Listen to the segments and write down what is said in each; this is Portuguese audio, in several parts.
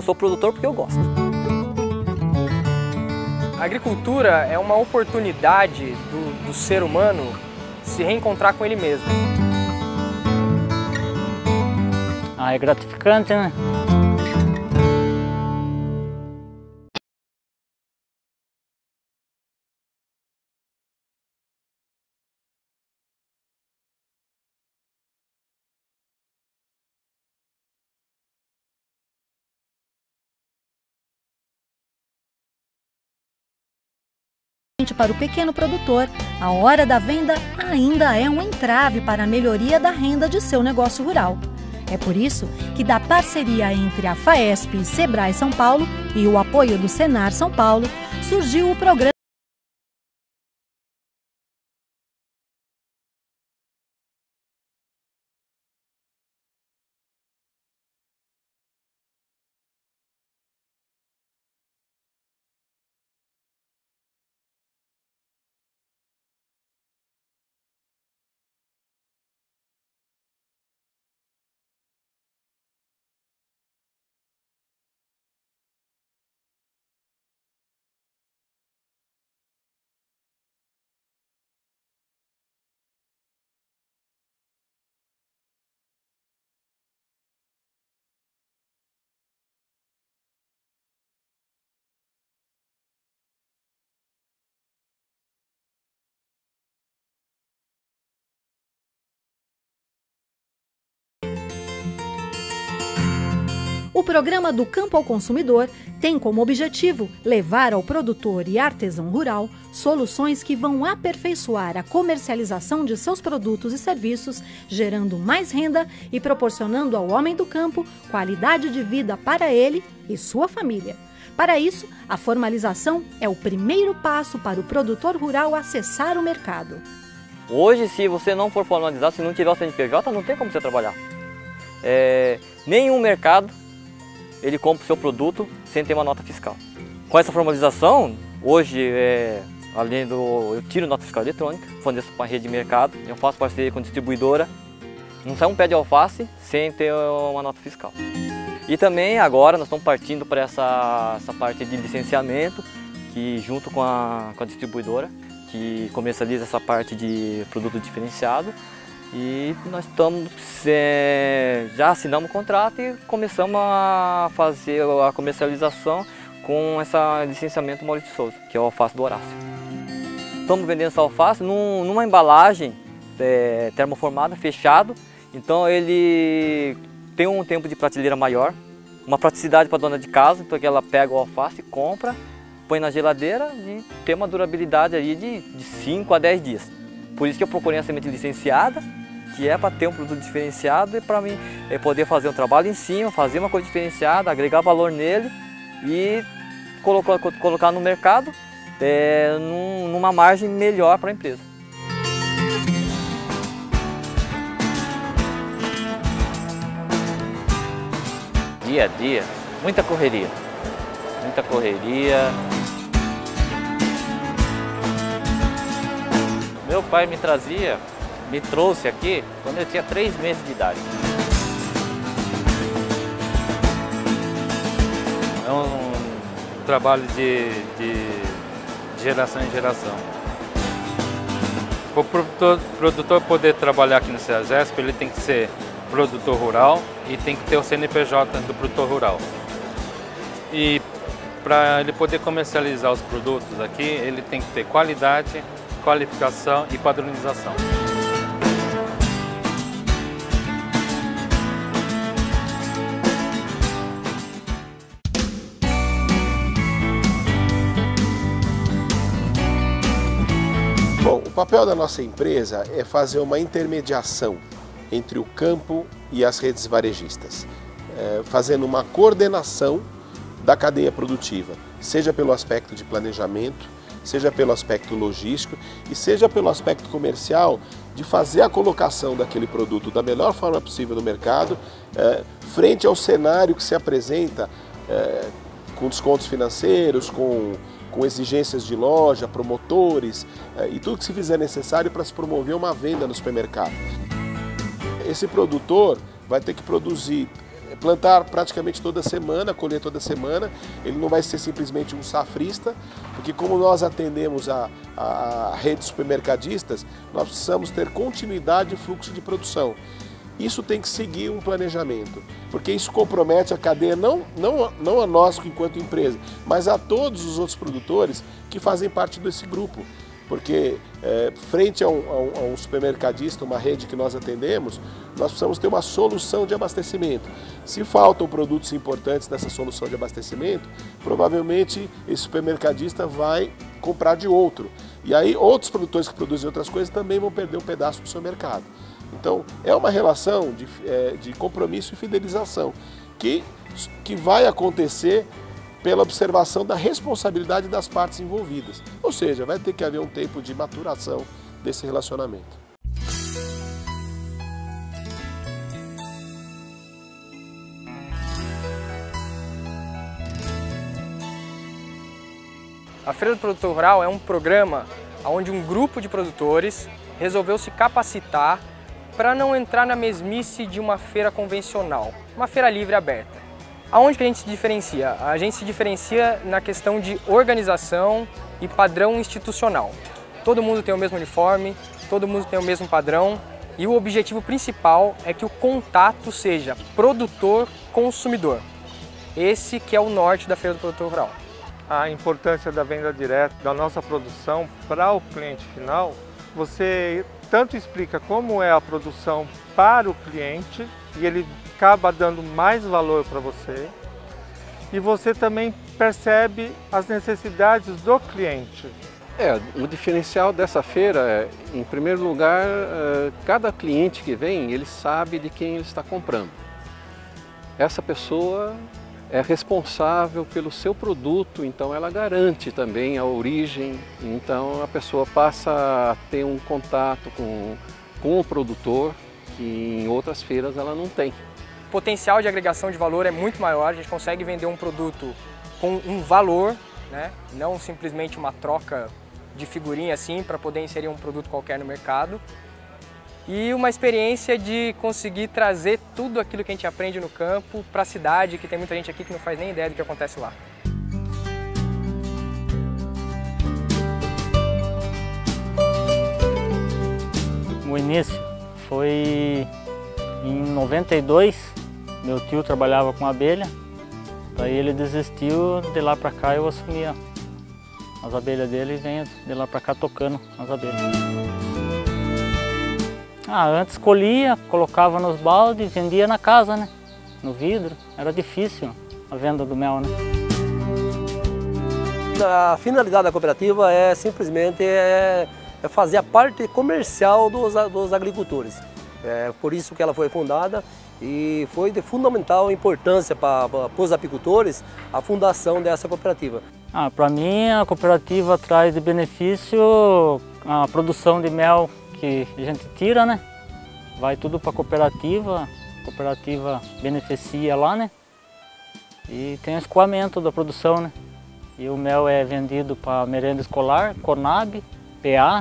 sou produtor porque eu gosto. A agricultura é uma oportunidade do ser humano se reencontrar com ele mesmo. Ah, é gratificante, né? Para o pequeno produtor, a hora da venda ainda é um entrave para a melhoria da renda de seu negócio rural. É por isso que, da parceria entre a FAESP e Sebrae São Paulo e o apoio do Senar São Paulo, surgiu o programa O programa do Campo ao Consumidor tem como objetivo levar ao produtor e artesão rural soluções que vão aperfeiçoar a comercialização de seus produtos e serviços, gerando mais renda e proporcionando ao homem do campo qualidade de vida para ele e sua família. Para isso, a formalização é o primeiro passo para o produtor rural acessar o mercado. Hoje, se você não for formalizado, se não tiver o CNPJ, não tem como você trabalhar. Nenhum mercado ele compra o seu produto sem ter uma nota fiscal. Com essa formalização, hoje, eu tiro nota fiscal eletrônica, forneço para a rede de mercado, eu faço parceria com distribuidora, não sai um pé de alface sem ter uma nota fiscal. E também agora nós estamos partindo para essa parte de licenciamento, que junto com a distribuidora, que comercializa essa parte de produto diferenciado, e nós já assinamos o contrato e começamos a fazer a comercialização com esse licenciamento Maurício de Souza, que é o alface do Horácio. Estamos vendendo essa alface numa embalagem termoformada, fechado, então ele tem um tempo de prateleira maior, uma praticidade para a dona de casa, então que ela pega o alface, compra, põe na geladeira e tem uma durabilidade aí de 5 a 10 dias. Por isso que eu procurei a semente licenciada, que é para ter um produto diferenciado e para mim poder fazer um trabalho em cima, fazer uma coisa diferenciada, agregar valor nele e colocar no mercado numa margem melhor para a empresa. Dia a dia, muita correria. Muita correria. Meu pai me trouxe aqui quando eu tinha 3 meses de idade. É um trabalho de geração em geração. Para o produtor poder trabalhar aqui no CEAGESP, ele tem que ser produtor rural e tem que ter o CNPJ do produtor rural. E para ele poder comercializar os produtos aqui, ele tem que ter qualidade, qualificação e padronização. Bom, o papel da nossa empresa é fazer uma intermediação entre o campo e as redes varejistas, fazendo uma coordenação da cadeia produtiva, seja pelo aspecto de planejamento, seja pelo aspecto logístico e seja pelo aspecto comercial, de fazer a colocação daquele produto da melhor forma possível no mercado, frente ao cenário que se apresenta, com descontos financeiros, com exigências de loja, promotores e tudo que se fizer necessário para se promover uma venda no supermercado. Esse produtor vai ter que produzir plantar praticamente toda semana, colher toda semana. Ele não vai ser simplesmente um safrista, porque como nós atendemos a rede de supermercadistas, nós precisamos ter continuidade de fluxo de produção. Isso tem que seguir um planejamento, porque isso compromete a cadeia não a nós enquanto empresa, mas a todos os outros produtores que fazem parte desse grupo. Porque frente a um supermercadista, uma rede que nós atendemos, nós precisamos ter uma solução de abastecimento. Se faltam produtos importantes nessa solução de abastecimento, provavelmente esse supermercadista vai comprar de outro. E aí outros produtores que produzem outras coisas também vão perder um pedaço do seu mercado. Então é uma relação de compromisso e fidelização que vai acontecer pela observação da responsabilidade das partes envolvidas. Ou seja, vai ter que haver um tempo de maturação desse relacionamento. A Feira do Produtor Rural é um programa onde um grupo de produtores resolveu se capacitar para não entrar na mesmice de uma feira convencional, uma feira livre aberta. Aonde que a gente se diferencia? A gente se diferencia na questão de organização e padrão institucional. Todo mundo tem o mesmo uniforme, todo mundo tem o mesmo padrão e o objetivo principal é que o contato seja produtor-consumidor. Esse que é o norte da Feira do Produtor Rural. A importância da venda direta da nossa produção para o cliente final, você tanto explica como é a produção para o cliente e ele acaba dando mais valor para você, e você também percebe as necessidades do cliente. O diferencial dessa feira é, em primeiro lugar, cada cliente que vem, ele sabe de quem ele está comprando. Essa pessoa é responsável pelo seu produto, então ela garante também a origem, então a pessoa passa a ter um contato com o produtor que em outras feiras ela não tem. O potencial de agregação de valor é muito maior, a gente consegue vender um produto com um valor, né? Não simplesmente uma troca de figurinha assim para poder inserir um produto qualquer no mercado. E uma experiência de conseguir trazer tudo aquilo que a gente aprende no campo para a cidade, que tem muita gente aqui que não faz nem ideia do que acontece lá. O início foi em 92, meu tio trabalhava com abelha, daí ele desistiu, de lá para cá eu assumia as abelhas dele e venho de lá para cá tocando as abelhas. Antes colhia, colocava nos baldes, vendia na casa, né? No vidro. Era difícil a venda do mel, né? A finalidade da cooperativa é simplesmente fazer a parte comercial dos agricultores. É por isso que ela foi fundada e foi de fundamental importância para os apicultores a fundação dessa cooperativa. Para mim a cooperativa traz de benefício a produção de mel que a gente tira, né? Vai tudo para a cooperativa beneficia lá, né? E tem o escoamento da produção, né? E o mel é vendido para merenda escolar, Conab, PA.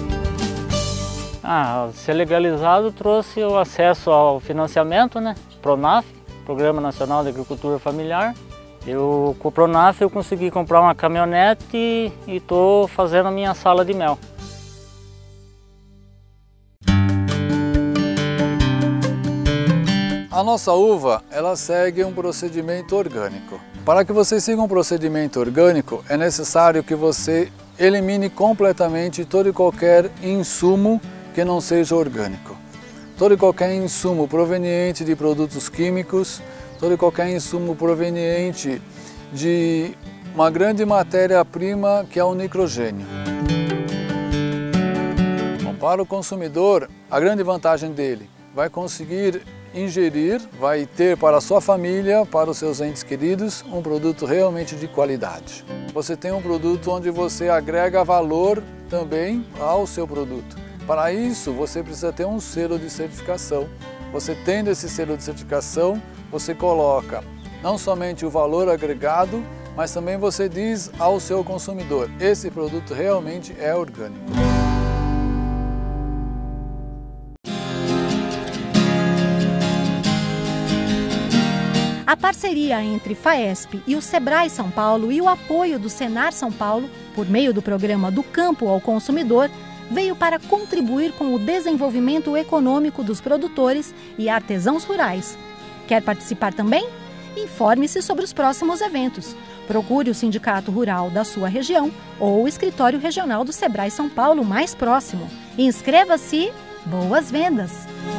Ser legalizado trouxe o acesso ao financiamento, né? Pronaf, Programa Nacional de Agricultura Familiar. Com o Pronaf eu consegui comprar uma caminhonete e estou fazendo a minha sala de mel. A nossa uva, ela segue um procedimento orgânico. Para que você siga um procedimento orgânico, é necessário que você elimine completamente todo e qualquer insumo que não seja orgânico. Todo e qualquer insumo proveniente de produtos químicos, todo e qualquer insumo proveniente de uma grande matéria-prima que é o nitrogênio. Bom, para o consumidor, a grande vantagem dele vai conseguir ingerir, vai ter para a sua família, para os seus entes queridos, um produto realmente de qualidade. Você tem um produto onde você agrega valor também ao seu produto. Para isso, você precisa ter um selo de certificação. Você tendo esse selo de certificação, você coloca não somente o valor agregado, mas também você diz ao seu consumidor, esse produto realmente é orgânico. A parceria entre FAESP e o Sebrae São Paulo e o apoio do Senar São Paulo, por meio do programa Do Campo ao Consumidor, veio para contribuir com o desenvolvimento econômico dos produtores e artesãos rurais. Quer participar também? Informe-se sobre os próximos eventos. Procure o Sindicato Rural da sua região ou o Escritório Regional do Sebrae São Paulo mais próximo. Inscreva-se. Boas vendas!